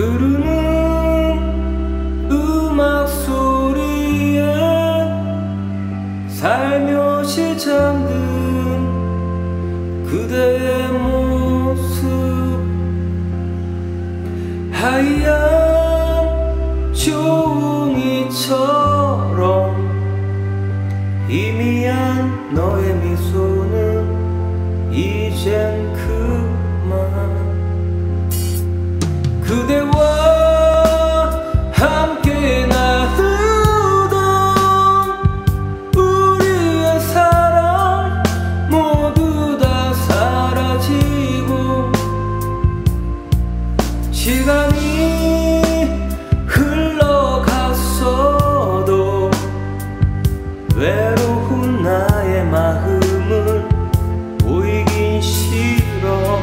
흐르는 음악 소리에 살며시 잠든 그대의 모습, 하얀 종이처럼 희미한 너의 미소는 이젠 그만. 그대와 함께 나누던 우리의 사랑 모두 다 사라지고, 시간이 흘러갔어도 외로운 나의 마음을 보이긴 싫어.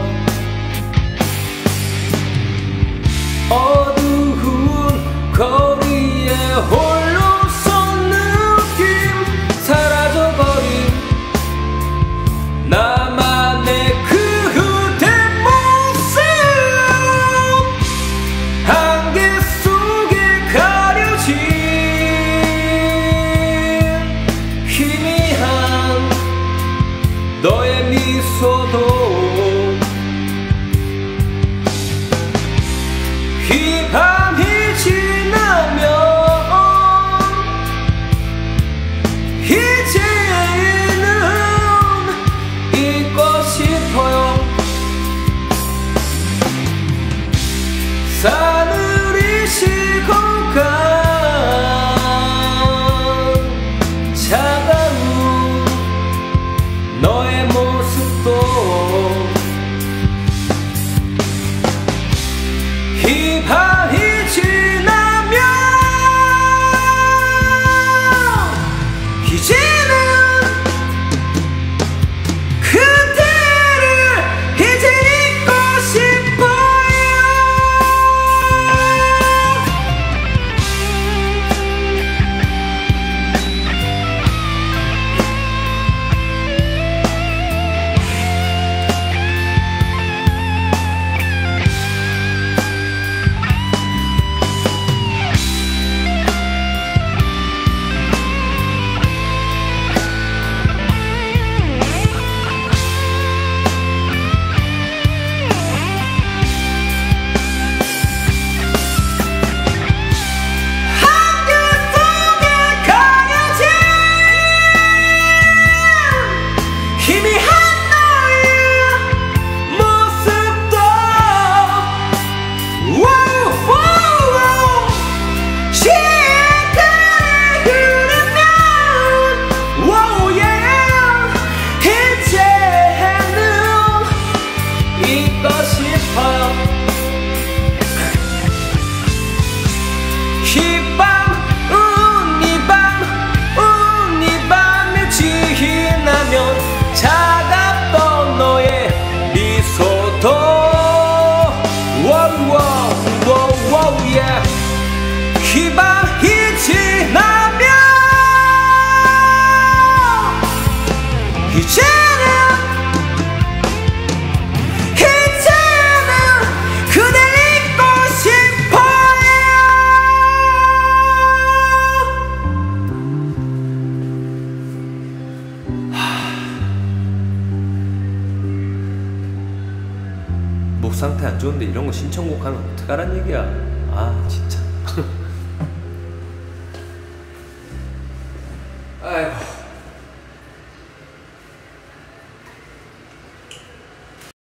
어두운 거리에 홀로 선 느낌, 사라져버린 나만의 그대 모습, 안개 속에 가려진 희미한 너의 미소도 이 밤이 지나면 이제는 잊고 싶어요. 사늘이 식어간 차가운 너의 모습도 이 밤이 지나면 이제는 그대를 이제 잊고 싶어요. 이 밤이 지나면 차갑던 너의 미소도 이 밤이 지나면 이제는 그댈 잊고 싶어요. 목 상태 안 좋은데 이런 거 신청곡 하면 어떡하란 얘기야. 아 진짜. 아이고.